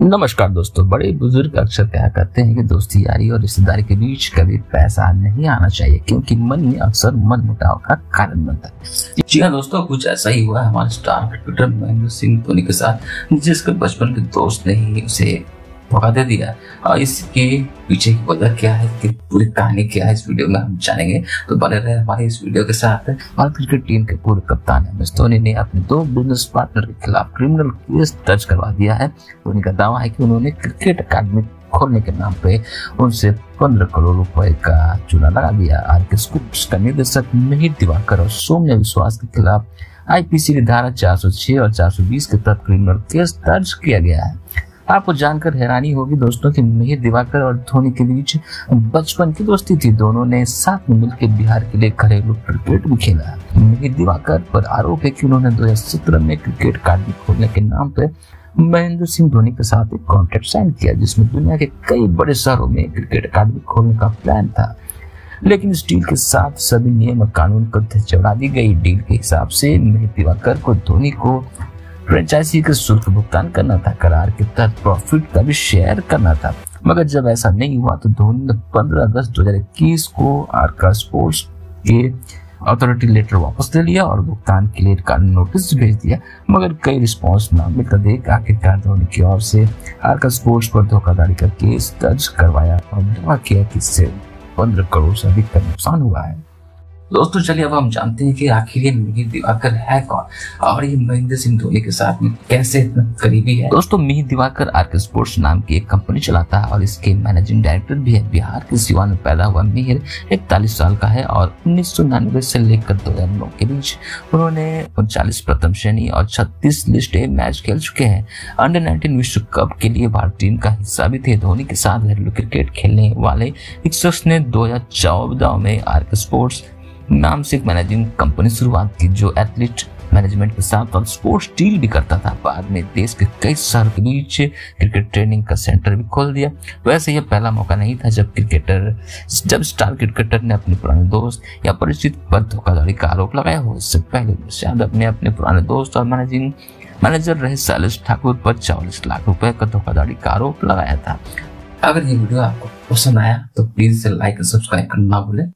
नमस्कार दोस्तों। बड़े बुजुर्ग अक्सर कहा करते हैं कि दोस्ती यारी और रिश्तेदारी के बीच कभी पैसा नहीं आना चाहिए, क्योंकि मन ही अक्सर मनमुटाव का कारण बनता है। जी हाँ दोस्तों, कुछ ऐसा ही हुआ है हमारे स्टार क्रिकेटर महेंद्र सिंह धोनी के साथ, जिसके बचपन के दोस्त ने ही उसे धोखा दे दिया। और इसके पीछे की वजह क्या है, कि पूरी कहानी क्या है, इस वीडियो में हम जानेंगे। तो बने रहे हमारे इस वीडियो के साथ। भारत क्रिकेट टीम के पूर्व कप्तान एम एस धोनी ने अपने 2 बिजनेस पार्टनर के खिलाफ क्रिमिनल केस दर्ज करवा दिया है। धोनी का दावा है कि उन्होंने क्रिकेट अकादमी खोलने के नाम पे उनसे 15 करोड़ रुपए का चूना लगा दिया। आरके स्पोर्ट्स का निदेशक मिहिर दिवाकर और सौम्य विश्वास के खिलाफ आईपीसी की धारा 406 और 420 के तहत क्रिमिनल केस दर्ज किया गया है। आपको जानकर हैरानी होगी दोस्तों कि मिहिर दिवाकर और धोनी के बीच बचपन की दोस्ती थी। दोनों ने साथ में मिलकर बिहार के लिए घरेलू क्रिकेट भी खेला। मिहिर दिवाकर पर आरोप है कि उन्होंने 2017 में क्रिकेट अकादमी खोलने के नाम पर महेंद्र सिंह धोनी के साथ एक कॉन्ट्रैक्ट साइन किया, जिसमें दुनिया के कई बड़े शहरों में क्रिकेट अकादमी खोलने का प्लान था। लेकिन इस डील के साथ सभी नियम और कानून को चढ़ा दी गई। डील के हिसाब से मिहिर दिवाकर को धोनी को फ्रेंचाइजी का शुल्क भुगतान करना था, करार के तहत प्रॉफिट का भी शेयर करना था। मगर जब ऐसा नहीं हुआ तो धोनी ने 15 अगस्त 2021 को आरका स्पोर्ट्स के अथॉरिटी लेटर वापस ले लिया और भुगतान के लिए नोटिस भेज दिया। मगर कई रिस्पॉन्स न मिलकर देख आखिरकार धोनी की ओर से आरका स्पोर्ट्स पर धोखाधड़ी का केस दर्ज करवाया और दावा किया कि इससे 15 करोड़ से अधिक का नुकसान हुआ है। दोस्तों चलिए अब हम जानते हैं कि आखिर ये मिहिर दिवाकर है कौन और ये महेंद्र सिंह धोनी के साथ में कैसे इतना करीबी है। दोस्तों मिहिर दिवाकर आरके स्पोर्ट्स नाम की एक कंपनी चलाता है और इसके मैनेजिंग डायरेक्टर भी है। बिहार के सिवान में पैदा हुआ मिहिर 41 साल का है और 1999 से लेकर 2009 के बीच उन्होंने 39 प्रथम श्रेणी और 36 लिस्ट ए मैच खेल चुके हैं। अंडर 19 विश्व कप के लिए भारतीय टीम का हिस्सा भी थे। धोनी के साथ घरेलू क्रिकेट खेलने वाले एक शख्स ने 2014 में आरके स्पोर्ट्स नाम से एक मैनेजिंग कंपनी शुरुआत की, जो एथलीट मैनेजमेंट के साथ और स्पोर्ट्स डील भी करता था। बाद में देश के कई शहरों के बीच क्रिकेट ट्रेनिंग का सेंटर भी खोल दिया। वैसे यह पहला मौका नहीं था जब स्टार क्रिकेटर ने अपने पुराने दोस्त या परिचित पर धोखाधड़ी का आरोप लगाया हो। इससे पहले यादव ने अपने पुराने दोस्त और मैनेजर रहे शैलेश ठाकुर पर 44 लाख रुपए का धोखाधड़ी का आरोप लगाया था। अगर ये वीडियो आपको पसंद आया तो प्लीज इसे लाइक और सब्सक्राइब करना ना भूलें।